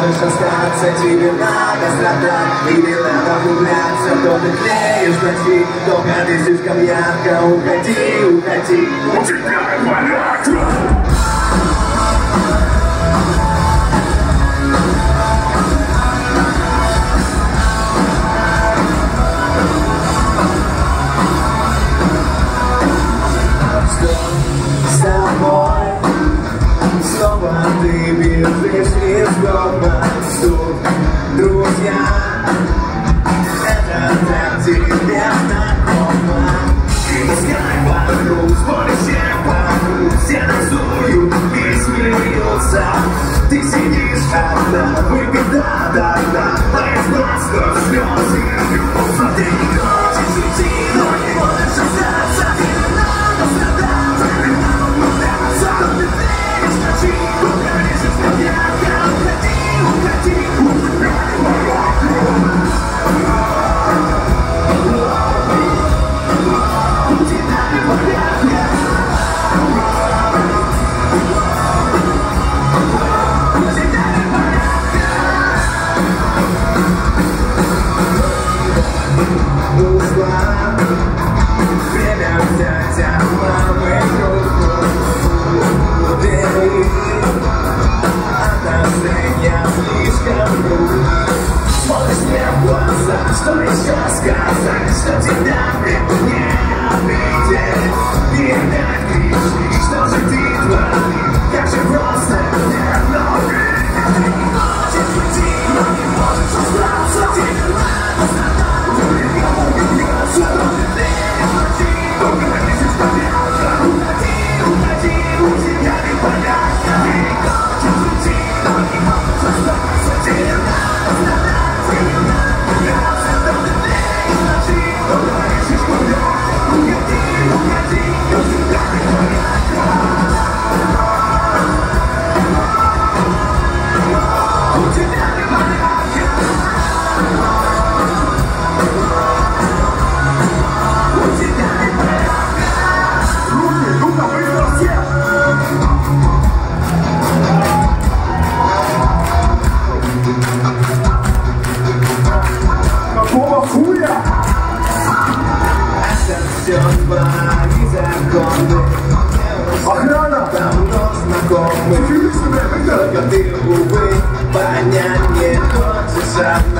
можешь остаться, тебе надо страдать или надо влюбляться, то ты клеишь ночи, только ты слишком ярко. Уходи, уходи, у тебя болят. Снова ты бежишь из дома. Тут, друзья, это для тебя знакомо. И пускай вокруг, споры все вокруг, все танцуют и смеются. Ты сидишь одна, выпить до дна, а из глаз слезы льются. Ты не хочешь уйти, но не можешь остаться. Тебе надо страдать, тебе надо влюбляться, но ты веришь ночи, только лишь слишком ярко. Уходи, уходи, уходи. Время взять от мамы руку, убери, отношения слишком трудно. Смотришь мне в глаза, что еще сказать, что тебя не обидеть. И опять кричишь, что же ты творишь, как же просто нервно время. Ты не хочешь уйти, но не можешь остаться. Тебе надо страдать, тебе надо влюбляться, но ты веришь ночи, только лишь победа. Уходи, уходи, у тебя непонятно. Ты не хочешь уйти, но не можешь остаться. Тебе надо страдать, тебе надо влюбляться, но ты веришь ночи, только лишь победа. Уходи, уходи, у тебя непонятно. У тебя непонятно. У тебя непонятно. Руки, ну-ка, быстро все. Какого хуя? Это все твои законы. Охрана! Давно знакомы. Только ты, увы, понять не хочешь.